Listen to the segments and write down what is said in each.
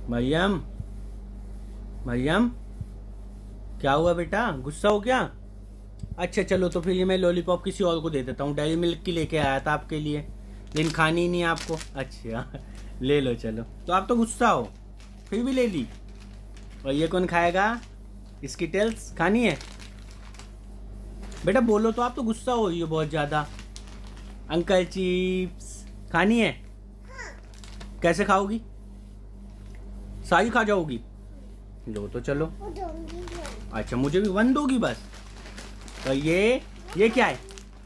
मरियम, मरियम, क्या हुआ बेटा? गुस्सा हो क्या? अच्छा चलो, तो फिर ये मैं लॉलीपॉप किसी और को दे देता हूँ। डेयरी मिल्क की लेके आया था आपके लिए, लेकिन खानी ही नहीं है आपको। अच्छा ले लो चलो। तो आप तो गुस्सा हो, फिर भी ले ली। और ये कौन खाएगा? स्किटल्स खानी है? बेटा बोलो तो, आप तो गुस्सा हो रही हो बहुत ज्यादा। अंकल चिप्स खानी है? कैसे खाओगी? सारी खा जाओगी? लो तो चलो। अच्छा मुझे भी वन दोगी बस? और ये क्या है?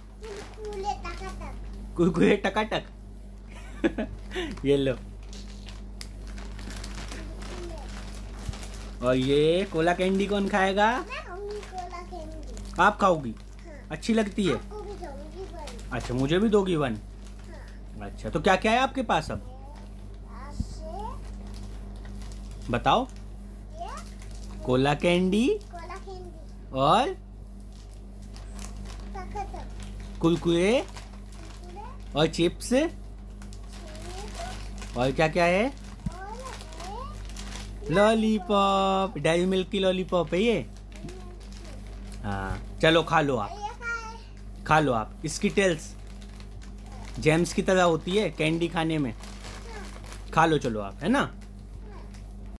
कुरकुरे टकाटक ये लो। और ये कोला कैंडी कौन खाएगा? आप खाओगी? अच्छी लगती है? अच्छा मुझे भी दोगी वन? अच्छा तो क्या क्या है आपके पास अब बताओ? कोला कैंडी और कुरकुरे और चिप्स और क्या क्या है? लॉलीपॉप, डेयरी मिल्क की लॉलीपॉप है ये। हाँ चलो खा लो आप, खा लो आप। स्किटल्स जेम्स की तरह होती है कैंडी खाने में, खा लो चलो आप, है ना।